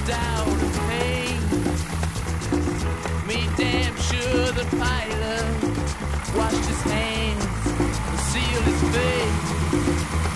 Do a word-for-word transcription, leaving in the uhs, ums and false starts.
doubt and pain. Me damn sure the pilot washed his hands and sealed his face.